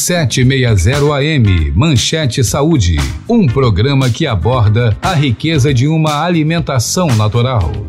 760 AM, Manchete Saúde, um programa que aborda a riqueza de uma alimentação natural.